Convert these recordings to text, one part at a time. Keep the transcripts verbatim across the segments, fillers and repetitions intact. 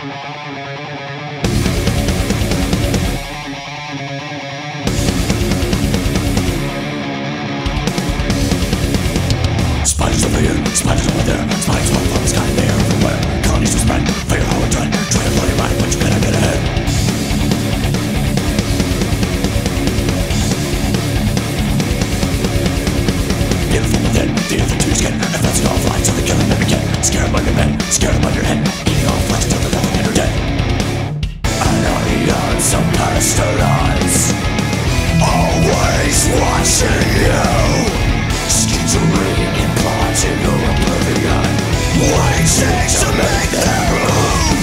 Spiders over here, spiders over there, spiders all from the sky, they are everywhere. Colonies to spread, figure how we're done. Try to blow your mind, but you cannot get ahead. Evil from within, the evil to your skin. Advancing all flight, so they kill and never get. Scared about your men, scared about your head. Eating all flesh until they're nothing and are dead. An army on some pestilence, always watching you. Skittering and plotting your oblivion, waiting to make their move.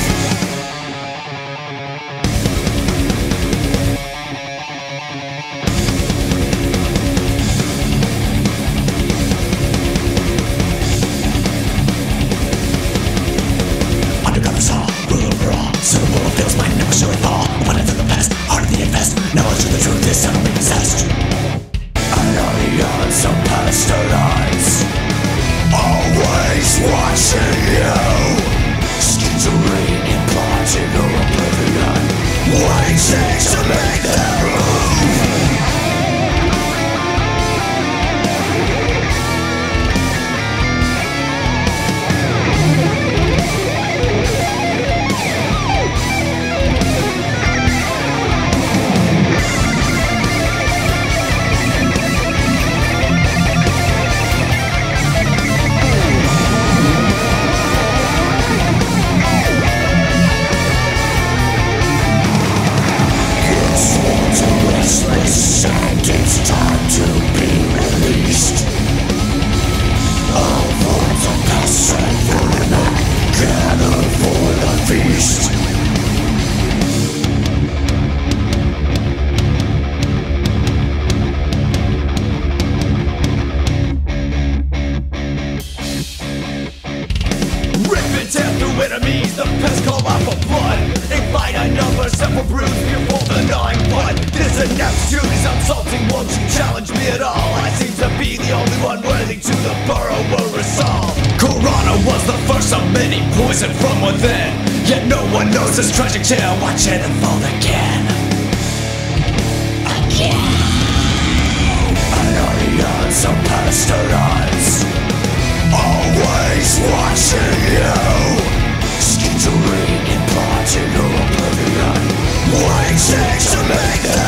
Undercover saw, rule over all. So the world feels mine, never showing fall. Abundance of the past, heart of the invest. Knowledge of the truth is suddenly possessed. An army on some pestilence, always watching you. Skittering and plotting your oblivion, waiting to make their move. And it's time to be released. All forms of passion for the night, gather for the feast. Rip and tear through enemies, the pest call out for blood. Infinite numbers, several bruised, fearful the gnawing blood. This ineptitude is insulting, won't you challenge me at all? I seem to be the only one worthy to the burrow will resolve. Corona was the first of many, poison from within. Yet no one knows this tragic tale, watch it unfold again. Again. An army on some pestilence, always watching you. Skittering and plotting your oblivion, waiting to make them